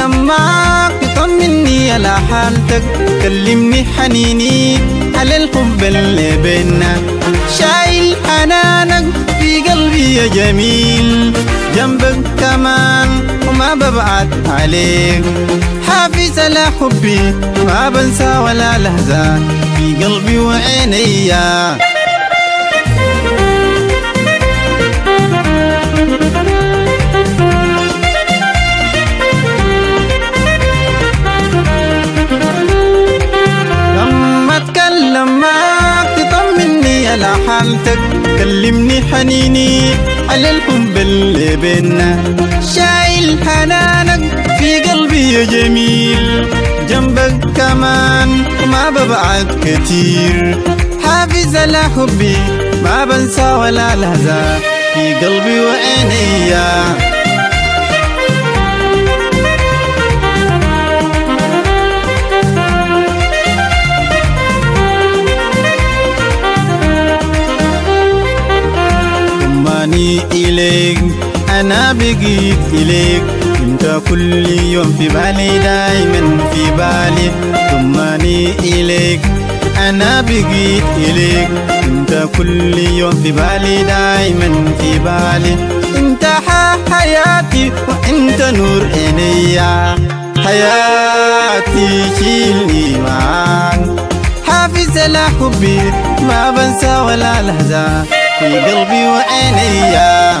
أتكلم معاك طمني على حالتك، كلمني حنيني على الحب اللي بينا، شايل حنانك في قلبي يا جميل، جنبك كمان وما ببعد عليك، حافظ على حبي ما بنسى ولا لحظة في قلبي وعينيا. لما اتكلم معاك تطمني على حالتك، كلمني حنيني على الحب اللي بينا، شايل حنانك في قلبي يا جميل، جنبك كمان وما ببعد كتير، حافظ على حبي ما بنسى ولا لحظة في قلبي وعينيا. ضماني إليك أنا بقيت إليك، انت كل يوم في بالي دايما في بالي، ضماني إليك أنا بقيت إليك، انت كل يوم في بالي دايما في بالي، انت حياتي وانت نور عينيا، حياتي شيلني معاك، حافظ على حبي ما بنسى ولا لحظة في قلبي وعينيا.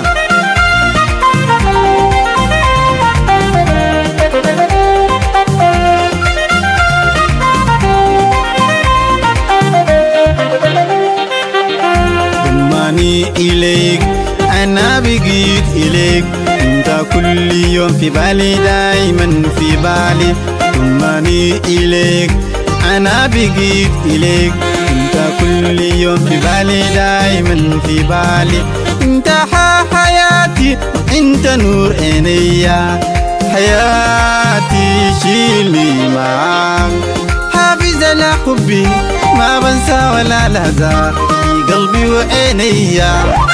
ضماني إليك أنا بقيت إليك، انت كل يوم في بالي دايما في بالي، ضماني إليك أنا بقيت إليك، انت كل يوم في بالي دايما في بالي، انت حياتي وانت نور عينيا، حياتي شيلني معاك، حافظ على حبي ما بنسى ولا لحظة في قلبي وعينيا.